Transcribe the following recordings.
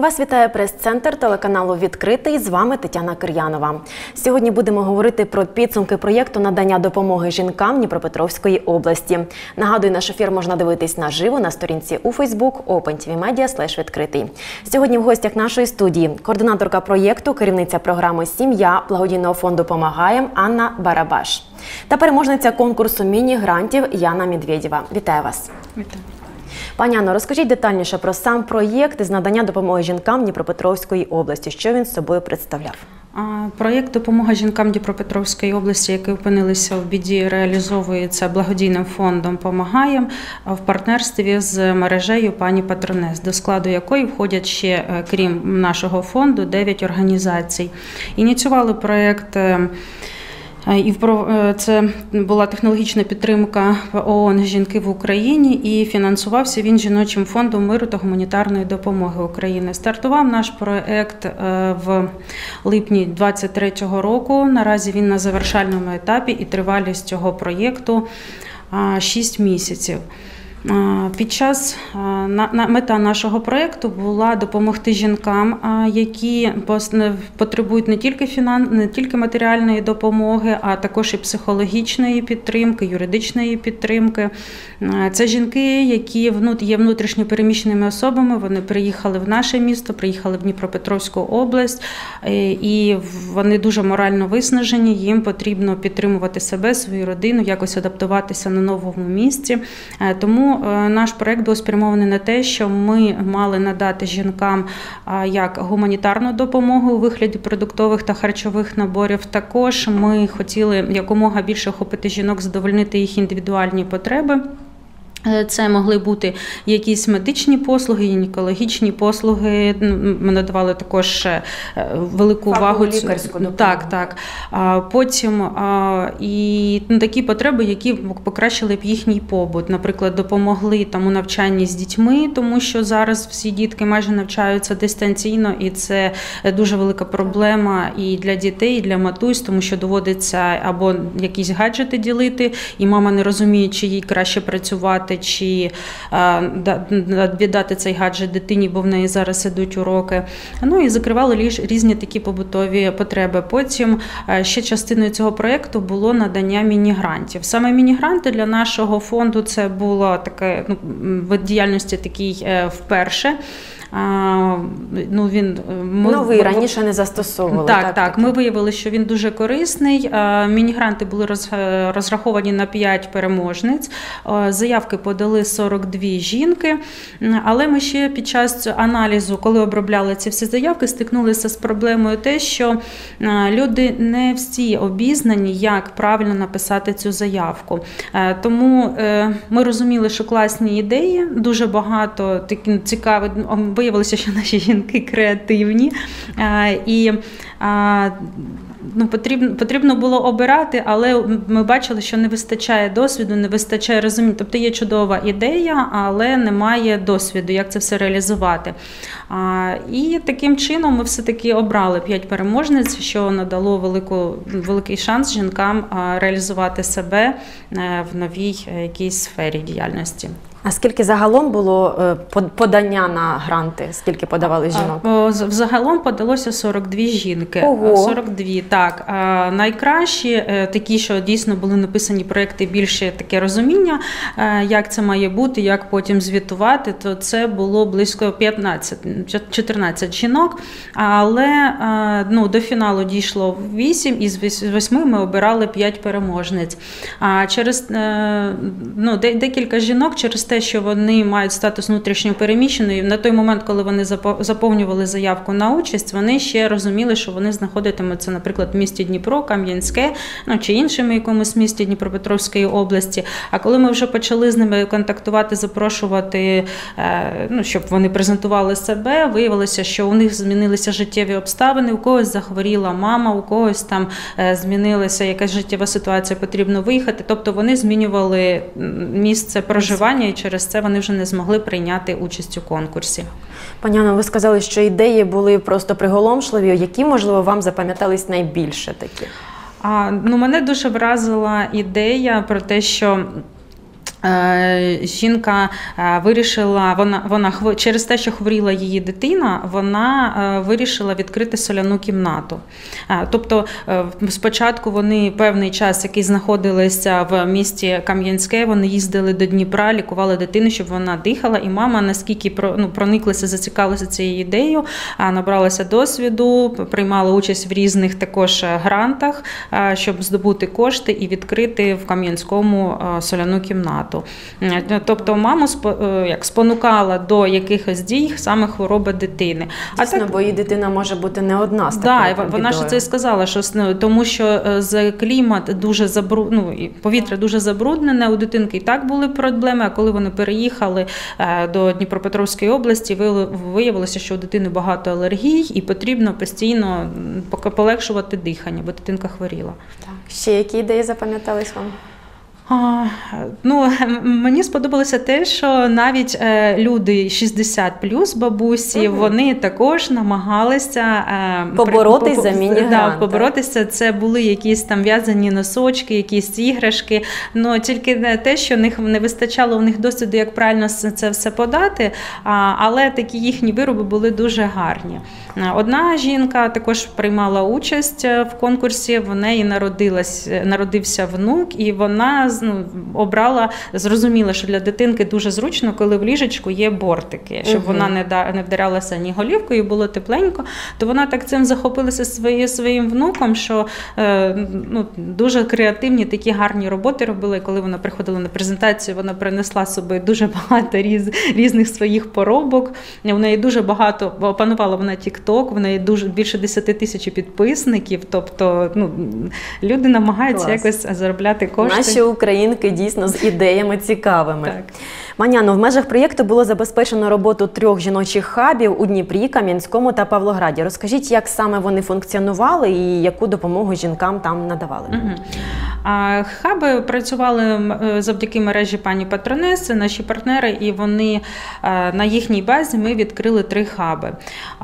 Вас вітає прес-центр телеканалу «Відкритий». З вами Тетяна Кир'янова. Сьогодні будемо говорити про підсумки проєкту надання допомоги жінкам Дніпропетровської області. Нагадую, наш ефір можна дивитись наживо на сторінці у Facebook opentvmedia/відкритий. Сьогодні в гостях нашої студії координаторка проєкту, керівниця програми «Сім'я» благодійного фонду «Помагаєм» Анна Барабаш та переможниця конкурсу міні-грантів Яна Медведєва. Вітаю вас! Вітаю! Пані Анно, розкажіть детальніше про сам проєкт із надання допомоги жінкам Дніпропетровської області. Що він з собою представляв? Проєкт «Допомога жінкам Дніпропетровської області», які опинилися в біді, реалізовується благодійним фондом «Помагаєм» в партнерстві з мережею «Пані Патронес», до складу якої входять ще, крім нашого фонду, 9 організацій. Ініціювали проєкт. І це була технологічна підтримка ООН «Жінки в Україні» і фінансувався він Жіночим фондом миру та гуманітарної допомоги України. Стартував наш проєкт в липні 2023 року. Наразі він на завершальному етапі і тривалість цього проєкту 6 місяців. Мета нашого проєкту була допомогти жінкам, які потребують не тільки матеріальної допомоги, а також і психологічної підтримки, юридичної підтримки. Це жінки, які є внутрішньо переміщеними особами, вони приїхали в наше місто, приїхали в Дніпропетровську область, і вони дуже морально виснажені, їм потрібно підтримувати себе, свою родину, якось адаптуватися на новому місці. Тому наш проєкт був спрямований на те, що ми мали надати жінкам як гуманітарну допомогу у вигляді продуктових та харчових наборів. Також ми хотіли якомога більше охопити жінок, задовольнити їх індивідуальні потреби. Це могли бути якісь медичні послуги, гінекологічні послуги. Ми надавали також велику увагу лікарську допомогу. Так. Потім і такі потреби, які покращили б їхній побут. Наприклад, допомогли у навчанні з дітьми, тому що зараз всі дітки майже навчаються дистанційно, і це дуже велика проблема і для дітей, і для матусь, тому що доводиться або якісь гаджети ділити, і мама не розуміє, чи їй краще працювати, чи віддати цей гаджет дитині, бо в неї зараз ідуть уроки. І закривали різні такі побутові потреби. Потім ще частиною цього проєкту було надання міні-грантів. Саме міні-гранти для нашого фонду це було таке вид діяльності такий вперше. Ви раніше не застосовували. Так. Ми виявили, що він дуже корисний. Міні-гранти були розраховані на 5 переможниць. Заявки подали 42 жінки. Але ми ще під час аналізу, коли обробляли ці всі заявки, стикнулися з проблемою те, що люди не всі обізнані, як правильно написати цю заявку. Тому ми розуміли, що класні ідеї, дуже багато таких цікавих. Виявилося, що наші жінки креативні, і потрібно було обирати, але ми бачили, що не вистачає досвіду, не вистачає розуміння. Тобто є чудова ідея, але немає досвіду, як це все реалізувати. І таким чином ми все-таки обрали 5 переможниць, що надало великий шанс жінкам реалізувати себе в новій якійсь сфері діяльності. А скільки загалом було подання на гранти? Скільки подавали жінок? Взагалом подалося 42 жінки. Ого. 42, так. Найкращі, такі, що дійсно були написані проєкти, більше таке розуміння, як це має бути, як потім звітувати, то це було близько 14 жінок. Але до фіналу дійшло 8, із 8 ми обирали 5 переможниць. Через декілька жінок, через те, що вони мають статус внутрішньо переміщеної, на той момент, коли вони заповнювали заявку на участь, вони ще розуміли, що вони знаходитимуться, наприклад, в місті Дніпро, Кам'янське, чи іншому якомусь місті Дніпропетровської області. А коли ми вже почали з ними контактувати, запрошувати, щоб вони презентували себе, виявилося, що у них змінилися життєві обставини, у когось захворіла мама, у когось там змінилася якась життєва ситуація, потрібно виїхати. Тобто вони змінювали місце проживання, і через це вони вже не змогли прийняти участь у конкурсі. Пані Анно, ви сказали, що ідеї були просто приголомшливі. Які, можливо, вам запам'ятались найбільше такі? Мене дуже вразила ідея про те, що Жінка вирішила, через те, що хворіла її дитина, вона вирішила відкрити соляну кімнату. Тобто спочатку вони певний час, який знаходилися в місті Кам'янське, вони їздили до Дніпра, лікували дитину, щоб вона дихала, і мама, наскільки прониклася, зацікавилася цією ідеєю, набралася досвіду, приймала участь в різних також грантах, щоб здобути кошти і відкрити в Кам'янському соляну кімнату. Тобто маму спонукала до якихось дій саме хвороби дитини. Дійсно, бо її дитина може бути не одна з такою бідою. Вона ж це і сказала, що тому що клімат дуже повітря дуже забруднене, у дитинки і так були проблеми, а коли вони переїхали до Дніпропетровської області, виявилося, що у дитини багато алергій і потрібно постійно полегшувати дихання, бо дитинка хворіла. Так. Ще які ідеї запам'ятались вам? Мені сподобалося те, що навіть люди 60+, бабусі, вони також намагалися поборотись за міні-грант. Поборотися. Це були якісь там в'язані носочки, якісь іграшки, але тільки те, що не вистачало у них досвіду, як правильно це все подати, але такі їхні вироби були дуже гарні. Одна жінка також приймала участь в конкурсі, в неї народився внук, і вона зрозуміла, що для дитинки дуже зручно, коли в ліжечку є бортики, щоб вона не вдарялася ні голівкою, було тепленько, то вона так цим захопилася своїм внуком, що дуже креативні такі гарні роботи робила, і коли вона приходила на презентацію, вона принесла з собою дуже багато різних своїх поробок, у неї дуже багато, опанувала вона TikTok, в неї більше 10 тисяч підписників, тобто люди намагаються якось заробляти кошти. Наші українки дійсно з ідеями цікавими. Так. Маняно, в межах проєкту було забезпечено роботу 3 жіночих хабів у Дніпрі, Кам'янському та Павлограді. Розкажіть, як саме вони функціонували і яку допомогу жінкам там надавали? Хаби працювали завдяки мережі пані Патронеси, наші партнери, і вони на їхній базі ми відкрили 3 хаби.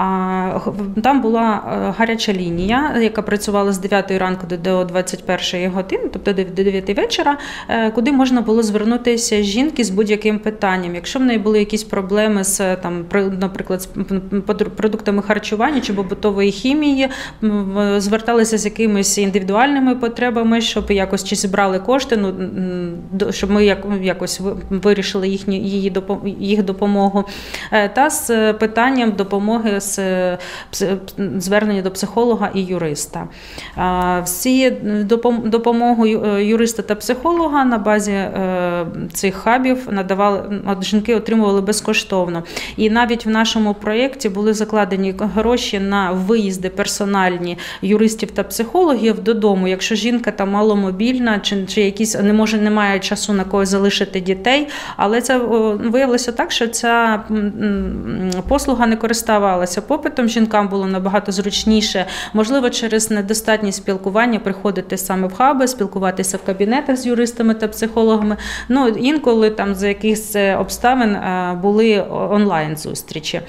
Там була гаряча лінія, яка працювала з 9 ранку до 21 години, тобто до 9 вечора, куди можна було звернутися жінки з будь-яким питанням. Якщо в неї були якісь проблеми з, наприклад, з продуктами харчування чи побутової хімії, зверталися з якимись індивідуальними потребами, щоб якось чи зібрали кошти, щоб ми якось вирішили їх допомогу, та з питанням допомоги з звернення до психолога і юриста. Всі допомогу юриста та психолога на базі цих хабів жінки отримували безкоштовно. І навіть в нашому проєкті були закладені гроші на виїзди персональні юристів та психологів додому, якщо жінка там маломобільна, чи якісь не має часу на когось залишити дітей. Але це виявилося так, що ця послуга не користувалася попитом, жінкам було набагато зручніше, можливо, через недостатність спілкування приходити саме в хаби, спілкуватися в кабінетах з юристами та психологами. Інколи там за якихось обставин були онлайн-зустрічі.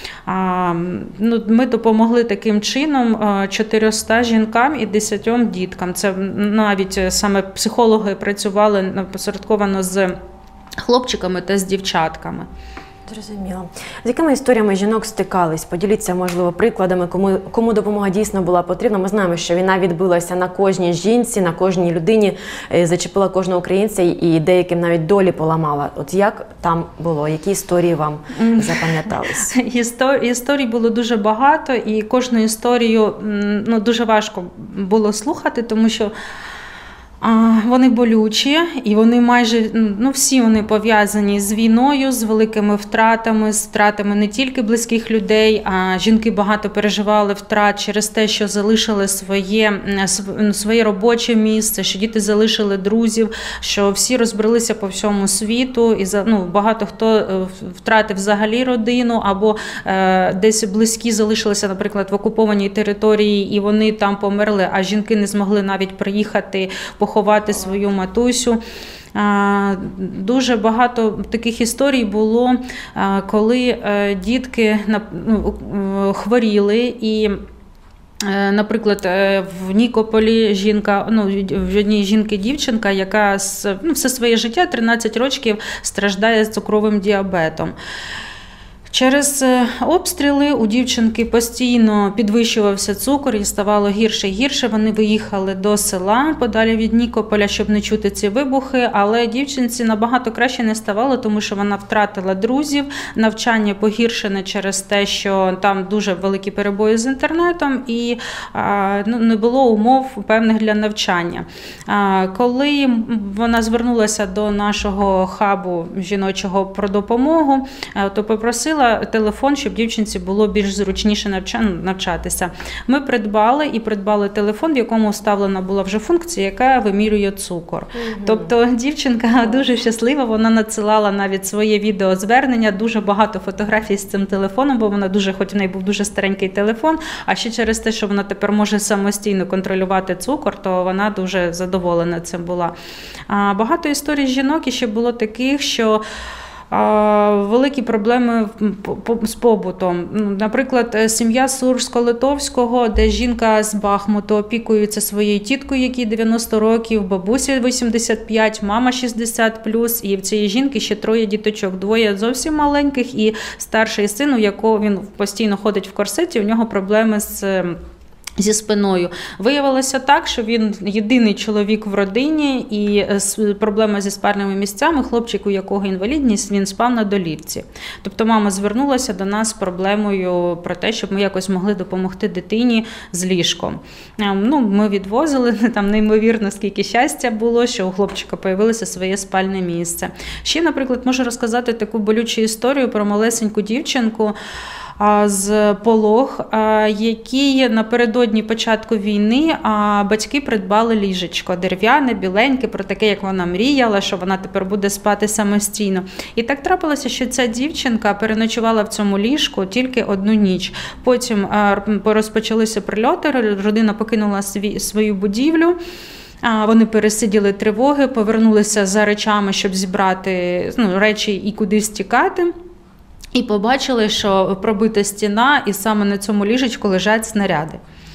Ми допомогли таким чином 400 жінкам і 10 діткам. Це навіть саме психологи працювали посередковано з хлопчиками та з дівчатками. Зрозуміло. З якими історіями жінок стикались? Поділіться, можливо, прикладами, кому допомога дійсно була потрібна. Ми знаємо, що війна відбилася на кожній жінці, на кожній людині, зачепила кожного українця і деяким навіть долі поламала. От як там було? Які історії вам запам'ятались? Історій було дуже багато, і кожну історію дуже важко було слухати, тому що вони болючі, і вони майже, всі вони пов'язані з війною, з великими втратами, з втратами не тільки близьких людей, а жінки багато переживали втрат через те, що залишили своє робоче місце, що діти залишили друзів, що всі розбрелися по всьому світу, і багато хто втратив взагалі родину, або десь близькі залишилися, наприклад, в окупованій території, і вони там померли, а жінки не змогли навіть приїхати поховати свою матусю. Дуже багато таких історій було, коли дітки хворіли, і Наприклад, в Нікополі жінка, в одній жінки дівчинка, яка все своє життя, 13 років, страждає цукровим діабетом. Через обстріли у дівчинки постійно підвищувався цукор і ставало гірше і гірше. Вони виїхали до села подалі від Нікополя, щоб не чути ці вибухи, але дівчинці набагато краще не ставало, тому що вона втратила друзів, навчання погіршене через те, що там дуже великі перебої з інтернетом і не було умов певних для навчання. Коли вона звернулася до нашого хабу жіночого про допомогу, то попросила телефон, щоб дівчинці було більш зручніше навчатися. Ми придбали телефон, в якому вставлена була вже функція, яка вимірює цукор. Тобто дівчинка дуже щаслива, вона надсилала навіть своє відеозвернення, дуже багато фотографій з цим телефоном, бо вона хоч в неї був дуже старенький телефон, а ще через те, що вона тепер може самостійно контролювати цукор, то вона дуже задоволена цим була. Багато історій жінок іще було таких, що великі проблеми з побутом. Наприклад, сім'я Сурсько-Литовського, де жінка з Бахмуту опікується своєю тіткою, якій 90 років, бабусі 85, мама 60+, і в цієї жінки ще 3 діточок, 2 зовсім маленьких, і старший син, у якого він постійно ходить в корсеті, у нього проблеми зі спиною. Виявилося так, що він єдиний чоловік в родині і проблема зі спальними місцями, хлопчик, у якого інвалідність, він спав на долівці. Тобто мама звернулася до нас з проблемою про те, щоб ми якось могли допомогти дитині з ліжком. Ми відвозили, там неймовірно скільки щастя було, що у хлопчика появилося своє спальне місце. Ще, наприклад, можу розказати таку болючу історію про малесеньку дівчинку з Полог, якій напередодні початку війни батьки придбали ліжечко дерев'яне, біленьке, про таке, як вона мріяла, що вона тепер буде спати самостійно. І так трапилося, що ця дівчинка переночувала в цьому ліжку тільки 1 ніч. Потім розпочалися прильоти, родина покинула свою будівлю. Вони пересиділи тривоги, повернулися за речами, щоб зібрати речі і кудись тікати. І побачили, що пробита стіна, і саме на цьому ліжечку лежать снаряди.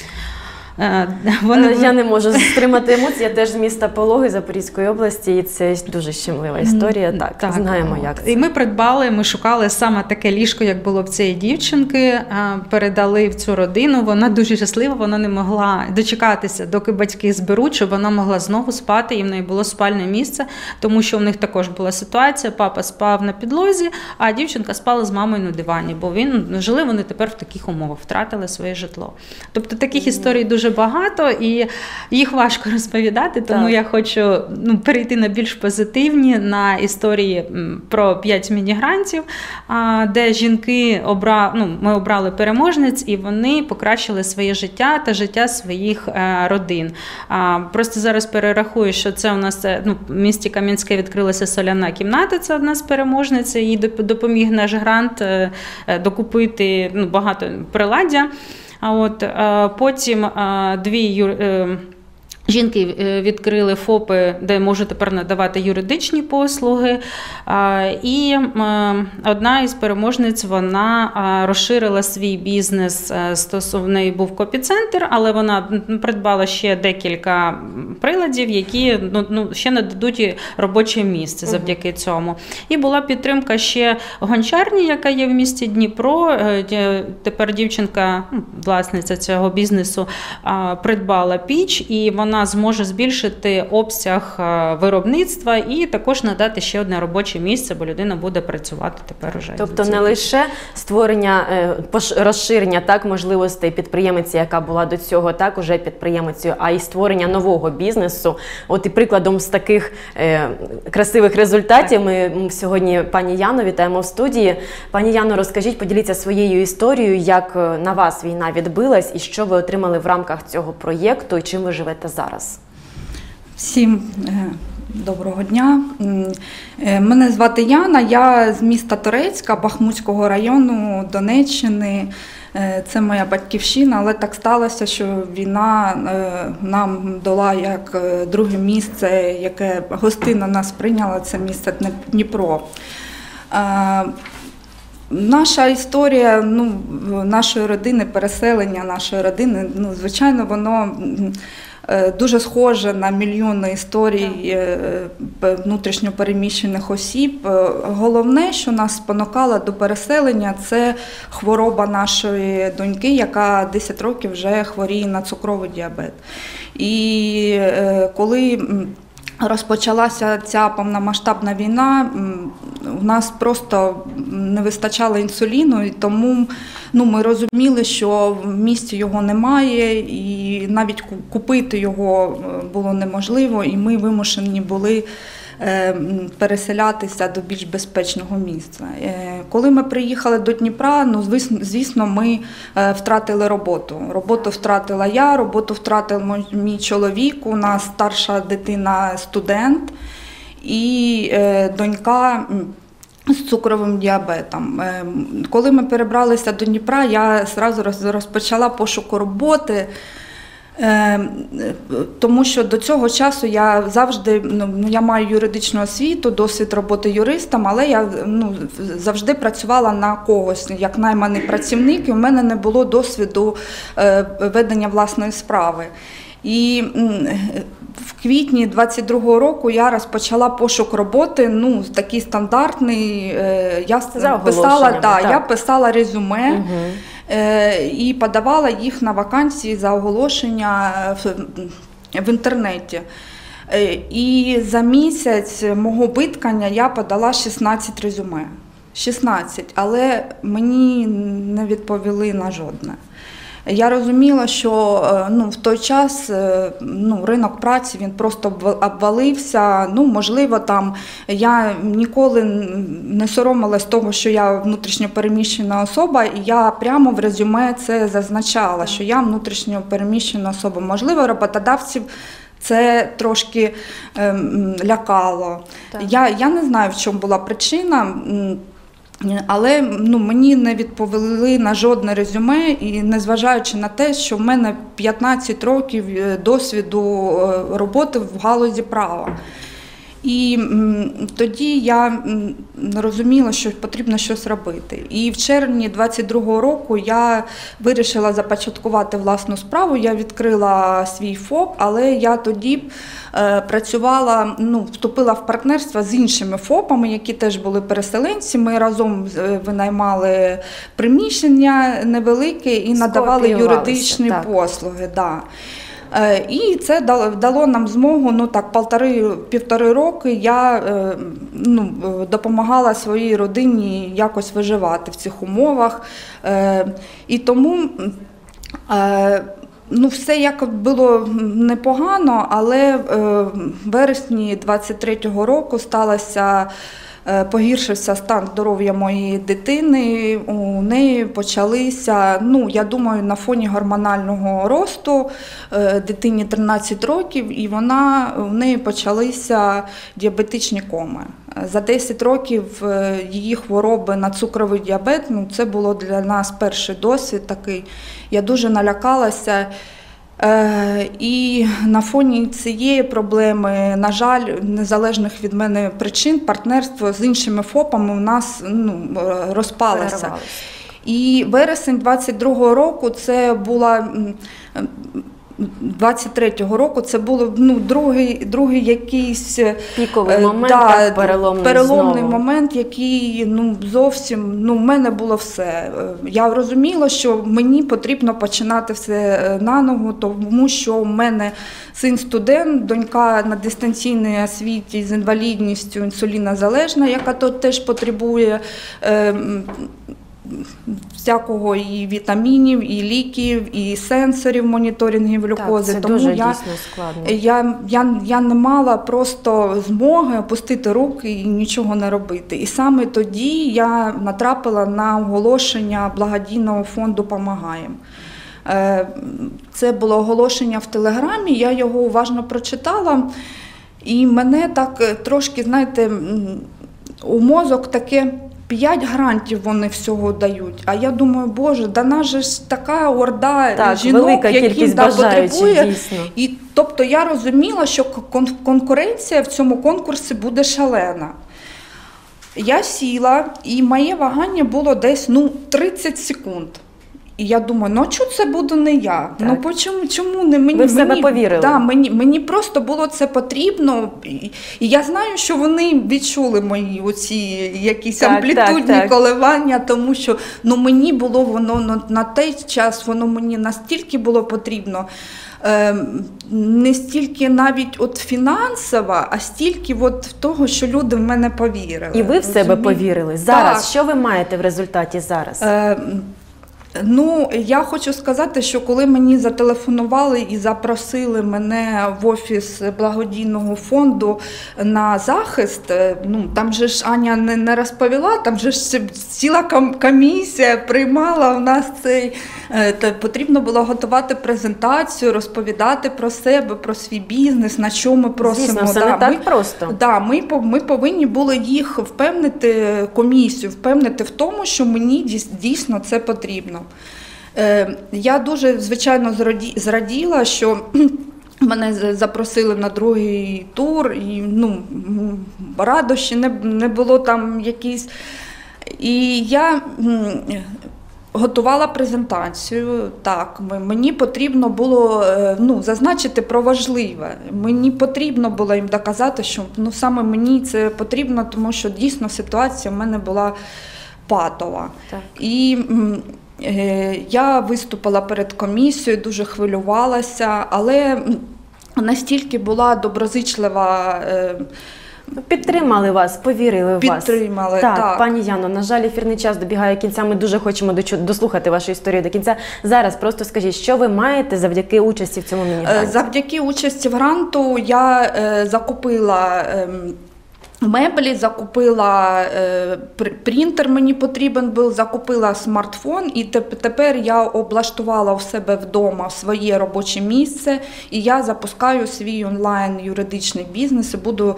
Я не можу стримати емоції, я теж з міста Пологи Запорізької області, і це дуже щемлива історія, так знаємо, як це. І ми шукали саме таке ліжко, як було в цієї дівчинки, передали в цю родину, вона дуже щаслива, вона не могла дочекатися, доки батьки зберуть, щоб вона могла знову спати, і в неї було спальне місце, тому що в них також була ситуація, папа спав на підлозі, а дівчинка спала з мамою на дивані, бо жили вони тепер в таких умовах, втратили своє житло. Тобто таких історій дуже багато, і їх важко розповідати, тому я хочу перейти на більш позитивні, на історії про 5 мігрантів, де жінки ми обрали переможниць, і вони покращили своє життя та життя своїх родин. Просто зараз перерахую, що це у нас в місті Кам'янське відкрилася соляна кімната, це одна з переможниць, їй допоміг наш грант докупити багато приладдя. Потім 2 жінки відкрили ФОПи, де можуть тепер надавати юридичні послуги. І одна із переможниць, вона розширила свій бізнес. В неї був копі-центр, але вона придбала ще декілька приладів, які ще нададуть їй робоче місце завдяки цьому. І була підтримка ще гончарні, яка є в місті Дніпро. Тепер дівчинка, власниця цього бізнесу, придбала піч, і вона зможе збільшити обсяг виробництва і також надати ще одне робоче місце, бо людина буде працювати тепер уже. Тобто не лише створення, розширення можливостей підприємиці, яка була до цього уже підприємицею, а й створення нового бізнесу. І прикладом з таких красивих результатів ми сьогодні пані Яну вітаємо в студії. Пані Яно, розкажіть, поділіться своєю історією, як на вас війна відбилась і що ви отримали в рамках цього проєкту і чим ви живете зараз. Всім доброго дня. Мене звати Яна, я з міста Торецька, Бахмутського району Донеччини. Це моя батьківщина, але так сталося, що війна нам дала як друге місце, яке гостинно нас прийняло, це місто Дніпро. Наша історія, нашої родини, переселення нашої родини, звичайно, воно дуже схоже на мільйони історій внутрішньо переміщених осіб. Головне, що нас спонукало до переселення, це хвороба нашої доньки, яка 10 років вже хворіє на цукровий діабет. І коли розпочалася ця повномасштабна війна, у нас просто не вистачало інсуліну, і тому ми розуміли, що в місті його немає, і навіть купити його було неможливо, і ми вимушені були переселятися до більш безпечного місця. Коли ми приїхали до Дніпра, звісно, ми втратили роботу. Роботу втратила я, роботу втратив мій чоловік, у нас старша дитина студент і донька з цукровим діабетом. Коли ми перебралися до Дніпра, я одразу розпочала пошук роботи, тому що до цього часу я завжди, я маю юридичну освіту, досвід роботи юристом, але я завжди працювала на когось, як найманий працівник, і в мене не було досвіду ведення власної справи. І в квітні 22-го року я розпочала пошук роботи, такий стандартний, я писала резюме, і подавала їх на вакансії за оголошення в інтернеті. І за місяць мого биткання я подала 16 резюме. 16, але мені не відповіли на жодне. Я розуміла, що в той час ринок праці він просто обвалився. Можливо, я ніколи не соромилась того, що я внутрішньо переміщена особа, і я прямо в резюме це зазначала, що я внутрішньо переміщена особа. Можливо, роботодавців це трошки лякало. Я не знаю, в чому була причина. Але мені не відповіли на жодне резюме, і незважаючи на те, що в мене 15 років досвіду роботи в галузі права. І тоді я розуміла, що потрібно щось робити. І в червні 22-го року я вирішила започаткувати власну справу. Я відкрила свій ФОП, але я тоді працювала, вступила в партнерство з іншими ФОПами, які теж були переселенці. Ми разом винаймали приміщення невелике і надавали юридичні послуги. Да. І це дало нам змогу, півтори роки я допомагала своїй родині якось виживати в цих умовах. І тому все як було непогано, але в вересні 23-го року погіршився стан здоров'я моєї дитини, у неї почалися, я думаю, на фоні гормонального росту, дитині 13 років, і в неї почалися діабетичні коми. За 10 років її хвороби на цукровий діабет, це було для нас перший досвід такий. Я дуже налякалася. І на фоні цієї проблеми, на жаль, незалежних від мене причин, партнерство з іншими ФОПами у нас розпалося. І вересень 22-го року це була 23-го року це було другий якийсь піковий момент, переломний момент, який зовсім в мене було все. Я розуміла, що мені потрібно починати все наново, тому що в мене син студент, донька на дистанційній освіті з інвалідністю, інсулінозалежна, яка теж потребує всякого і вітамінів, і ліків, і сенсорів моніторингів глюкози. Так, це дуже дійсно складно. Я не мала просто змоги опустити руки і нічого не робити. І саме тоді я натрапила на оголошення благодійного фонду «Помагаєм». Це було оголошення в Телеграмі, я його уважно прочитала, і мене так трошки, у мозок таке 5 грантів вони всього дають. А я думаю, Боже, да нас же ж така орда жінок, які потребує. Дійсно. І тобто я розуміла, що конкуренція в цьому конкурсі буде шалена. Я сіла, і моє вагання було десь 30 секунд. І я думаю, ну чому це буду не я? Так. Ну чому не мені? Ви в себе повірили? Да, мені просто було це потрібно. І я знаю, що вони відчули мої оці якісь амплітудні коливання, тому що мені було воно на той час, воно мені настільки було потрібно. Не стільки навіть фінансово, а стільки того, що люди в мене повірили. І ви в себе повірили. Зараз, що ви маєте в результаті зараз? Я хочу сказати, що коли мені зателефонували і запросили мене в офіс благодійного фонду на захист, там же ж Аня не розповіла, там же ж ціла комісія приймала у нас цей, потрібно було готувати презентацію, розповідати про себе, про свій бізнес, на що ми просимо. Звісно, все не так просто. Ми повинні були їх впевнити, комісію, впевнити в тому, що мені дійсно це потрібно. Я дуже, звичайно, зраділа, що мене запросили на другий тур, і радощі не було там якісь. І я готувала презентацію, так, мені потрібно було зазначити про важливе. Мені потрібно було їм доказати, що саме мені це потрібно, тому що дійсно ситуація в мене була патова. Так. І я виступила перед комісією, дуже хвилювалася, але настільки була доброзичлива. Підтримали вас, повірили в вас. Підтримали, так. Пані Яно, на жаль, ефірний час добігає кінця, ми дуже хочемо дослухати вашу історію до кінця. Зараз просто скажіть, що ви маєте завдяки участі в цьому міні-гранті? Завдяки участі в гранту я закупила меблі, закупила принтер, мені потрібен був, закупила смартфон, і тепер я облаштувала у себе вдома своє робоче місце, і я запускаю свій онлайн юридичний бізнес,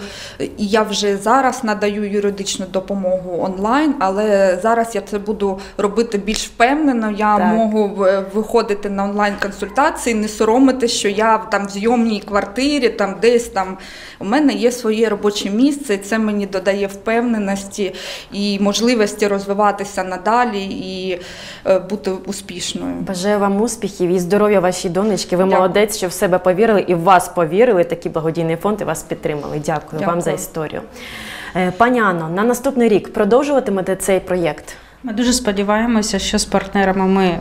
і я вже зараз надаю юридичну допомогу онлайн, але зараз я це буду робити більш впевнено, я можу виходити на онлайн-консультації, не соромити, що я там в зйомній квартирі, там десь там, у мене є своє робоче місце, це мені додає впевненості і можливості розвиватися надалі і бути успішною. Бажаю вам успіхів і здоров'я вашій донечці. Ви молодець, що в себе повірили і в вас повірили. Такий благодійний фонд і вас підтримали. Дякую вам за історію. Пані Анно, на наступний рік продовжуватимете цей проєкт? Ми дуже сподіваємося, що з партнерами ми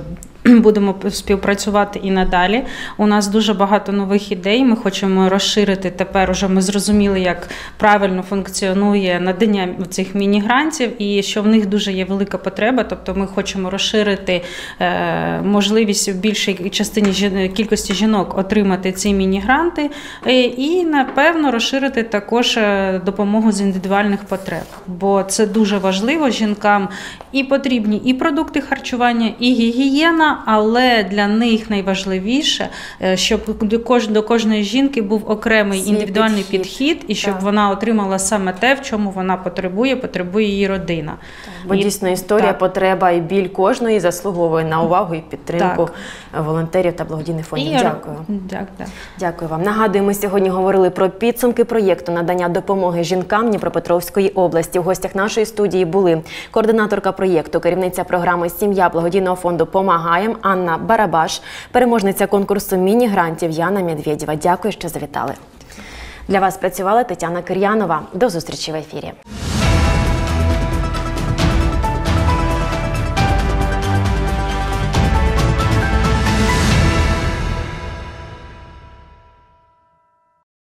будемо співпрацювати і надалі. У нас дуже багато нових ідей. Ми хочемо розширити, тепер уже ми зрозуміли, як правильно функціонує надання цих міні-грантів і що в них дуже є велика потреба. Тобто ми хочемо розширити можливість в більшій кількості жінок отримати ці міні-гранти і, напевно, розширити також допомогу з індивідуальних потреб. Бо це дуже важливо жінкам, і потрібні і продукти харчування, і гігієна, але для них найважливіше, щоб до кожної жінки був окремий індивідуальний підхід, і щоб вона отримала саме те, в чому вона потребує її родина. Бо дійсно історія, потреба і біль кожної заслуговує на увагу і підтримку волонтерів та благодійних фондів. Дякую. Дякую вам. Нагадую, ми сьогодні говорили про підсумки проєкту надання допомоги жінкам Дніпропетровської області. У гостях нашої студії були координаторка проєкту, керівниця програми «Сім'я» благодійного фонду «Помагаєм» Анна Барабаш, переможниця конкурсу міні-грантів Яна Медведєва. Дякую, що завітали. Для вас працювала Тетяна Кир'янова. До зустрічі в ефірі.